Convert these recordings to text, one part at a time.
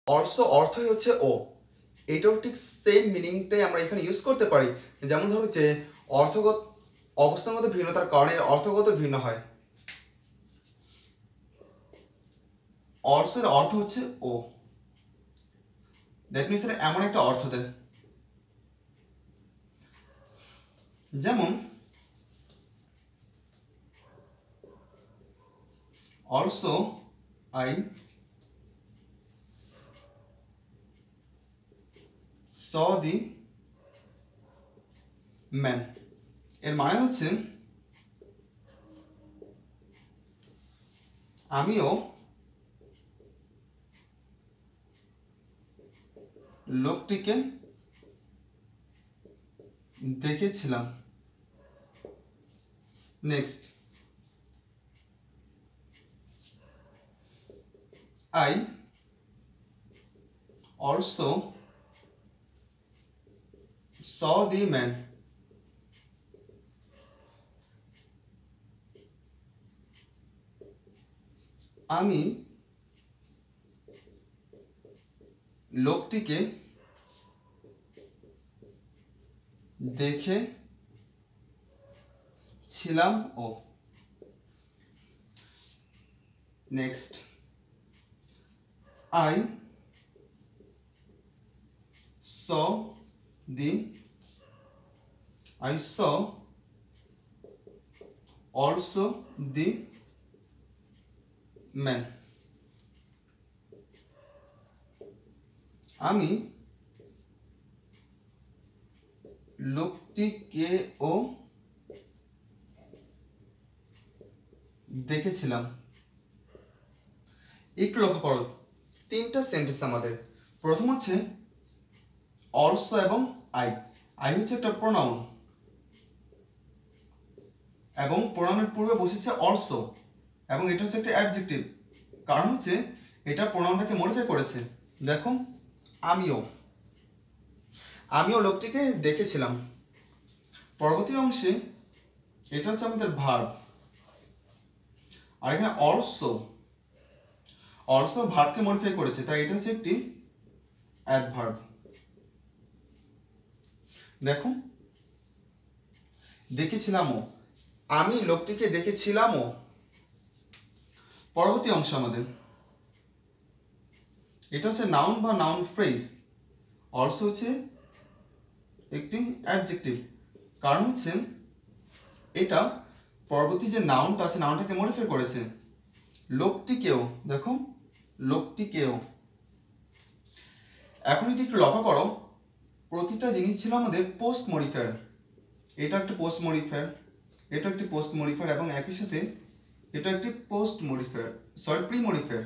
Also অর্থই হচ্ছে ও, এটাও ঠিক সেম মিনিংটাই আমরা এখানে ইউজ করতে পারি। যেমন ধরো যে অর্থগত অবস্থানগত ভিন্নতার কারণে অর্থগত ভিন্ন হয়। অলসো এর অর্থ হচ্ছে ও, দ্যাট মিনস এমন একটা অর্থ দেয়। যেমন also I saw the man, এর মানে হচ্ছে আমিও লোকটিকে দেখেছিলাম। Next, I also saw the man, আমি লোকটিকে দেখেছিলাম ও। Next, I saw also the man, আমি লোকটিকেও দেখেছিলাম। একটু লক্ষ্য করো, তিনটা সেন্টেন্স আমাদের। প্রথম হচ্ছে অলসো এবং আই। আই হচ্ছে একটা প্রোনাউন এবং প্রোনাউনের পূর্বে বসেছে অলসো, এবং এটা হচ্ছে একটা অ্যাডজেক্টিভ। কারণ হচ্ছে এটা প্রোনাউনটাকে মডিফাই করেছে। দেখো, আমিও লোকটিকে দেখেছিলাম। পরবর্তী অংশে এটা হচ্ছে আমাদের ভার্ব, আর এখানে অলসো ভার্বকে মডিফাই করেছে, তাই এটা হচ্ছে একটি অ্যাডভার্ব। দেখো, দেখেছিলামও, আমি লোকটিকে দেখেছিলামও। পরবর্তী অংশ আমাদের, এটা হচ্ছে নাউন বা নাউন ফ্রেজ। অলসো হচ্ছে একটি অ্যাডজেক্টিভ, কারণ হচ্ছে এটা পরবর্তী যে নাউনটা আছে নাউনটাকে মডিফাই করেছে। লোকটিকেও, দেখো লোকটিকেও। এখন যদি একটু লক্ষ্য করো, প্রতিটা জিনিস ছিল আমাদের পোস্ট মডিফায়ার। এটা একটা পোস্ট মডিফায়ার, এটা একটি পোস্ট মডিফায়ার, এবং একই সাথে এটা একটি post modifier, sorry pre modifier,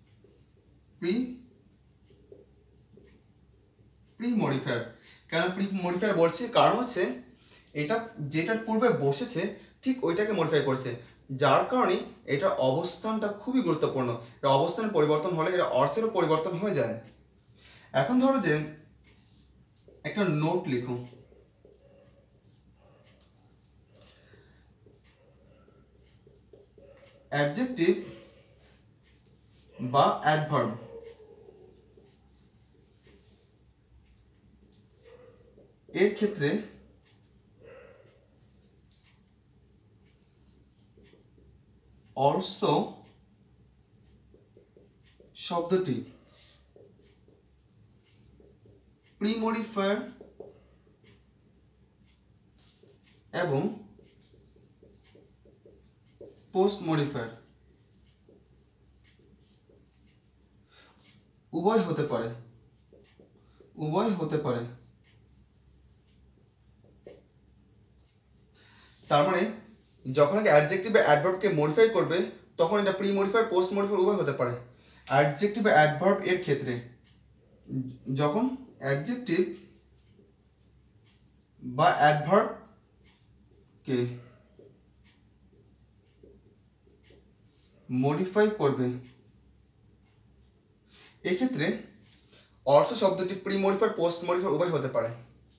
pre modifier. কেন প্রি মডিফায়ার বলছি? কারণ হচ্ছে এটা যেটার পূর্বে বসেছে ঠিক ওইটাকে মডিফাই করছে, যার কারণে এটার অবস্থানটা খুবই গুরুত্বপূর্ণ। এটা অবস্থানের পরিবর্তন হলে এটা অর্থেরও পরিবর্তন হয়ে যায়। এখন ধরো যে একটা নোট লিখো, অ্যাডজেক্টিভ বা অ্যাডভার্ব এর ক্ষেত্রে অলসো শব্দটি প্রি মডিফায়ার এবং পোস্ট মডিফায়ার উভয় হতে পারে। তার মানে যখন একটা অ্যাডজেক্টিভ বা অ্যাডভার্বকে মডিফাই করবে তখন এটা প্রি মডিফায়ার পোস্ট মডিফায়ার উভয় হতে পারে। অ্যাডজেক্টিভ বা অ্যাডভার্ব এর ক্ষেত্রে যখন অ্যাডজেক্টিভ বা অ্যাডভার্বকে মডিফাই করবে, এক্ষেত্রে অলসো শব্দটি প্রি মডিফায়ার পোস্ট মডিফায়ার উভয় হতে পারে।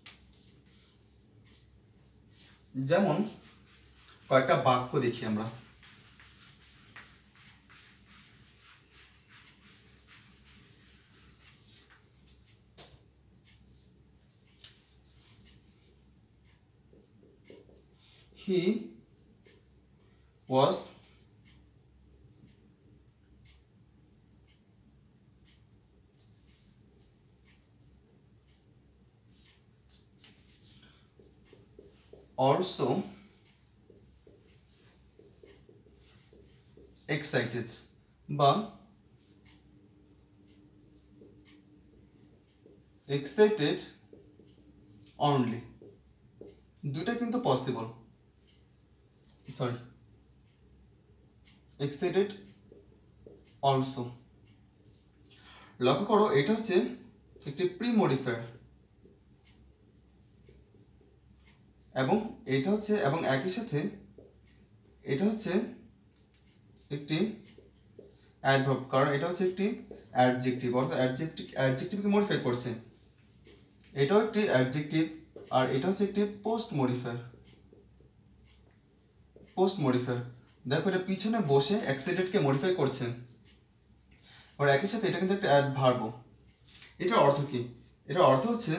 যেমন কয়েকটা বাক্য দেখি আমরা। he was also excited বা excited only, দুটা কিন্তু পসিবল। Sorry, excited also। লক্ষ্য করো এটা হচ্ছে একটি প্রি মডিফায়ার এবং এটা হচ্ছে এবং একই সাথে এটা হচ্ছে একটি অ্যাডভার্ব, কারণ এটা হচ্ছে একটি অ্যাডজেক্টিভ, অর্থাৎ অ্যাডজেক্টিভকে মডিফাই করছে। এটাও একটি অ্যাডজেক্টিভ আর এটা হচ্ছে একটি পোস্ট মডিফায়ার। দেখো এটা পিছনে বসে এক্সাইটেডকে মডিফাই করছে, আর একই সাথে এটা কিন্তু একটা অ্যাডভার্বও। এটার অর্থ কি? এটার অর্থ হচ্ছে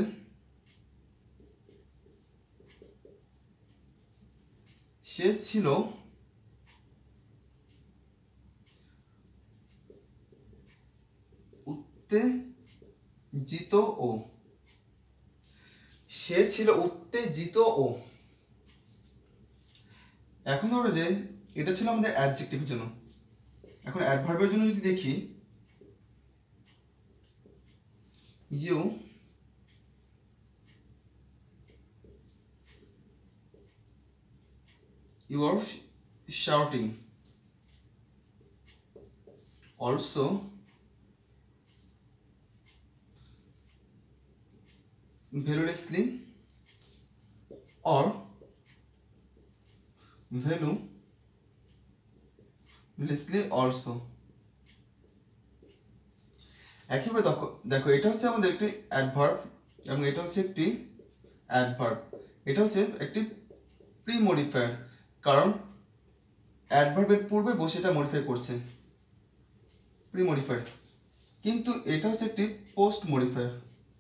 সে ছিল উত্তেজিত ও, সে ছিল উত্তেজিত ও। এখন ধরো যে এটা ছিল আমাদের অ্যাডজেক্টিভের জন্য, এখন অ্যাডভার্বের জন্য যদি দেখি, you are shouting also valuelessly or valuelessly also। একইভাবে দেখো এটা হচ্ছে আমাদের একটি অ্যাডভার্ব এবং এটা হচ্ছে একটি অ্যাডভার্ব। এটা হচ্ছে একটি প্রি মডিফায়ার, কারণ অ্যাডভার্বের পূর্বে বসে এটা মডিফাই করছে, প্রি মডিফায়ার। কিন্তু এটা হচ্ছে একটি পোস্ট মডিফায়ার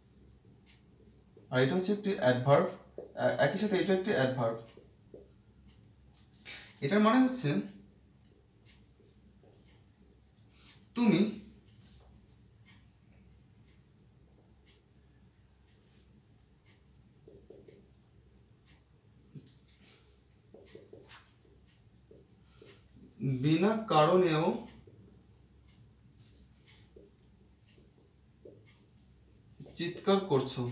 আর এটা হচ্ছে একটি অ্যাডভার্ব, একই সাথে এটা একটি অ্যাডভার্ব। এটার মানে হচ্ছে তুমি বিনা কারণেও চিৎকার করছো,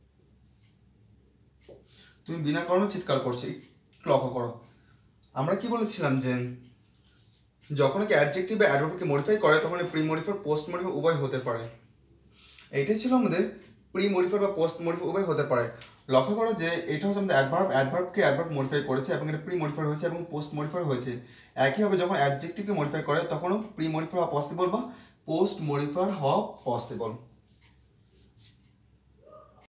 তুমি বিনা কারণে চিৎকার করছো। লক্ষ্য করো আমরা কি বলেছিলাম যে যখন কি অ্যাডজেক্টিভ বা অ্যাডভার্বকে মডিফাই করে তখন প্রি মডিফায়ার পোস্ট মডিফায়ার উভয় হতে পারে। এইটাই ছিল আমাদের প্রি মডিফায়ার বা পোস্ট মডিফায়ার উভয় হতে পারে। লক্ষ্য করো যে এটা হচ্ছে আমাদের অ্যাডভার্বকে অ্যাডভার্ব মডিফাই করেছে এবং এটা প্রি মডিফায়ার হয়েছে এবং পোস্ট মডিফায়ার হয়েছে। একইভাবে যখন অ্যাডজেক্টিভকে মডিফাই করে তখনও প্রি মডিফায়ার হওয়া পসিবল বা পোস্ট মডিফায়ার হওয়া পসিবল।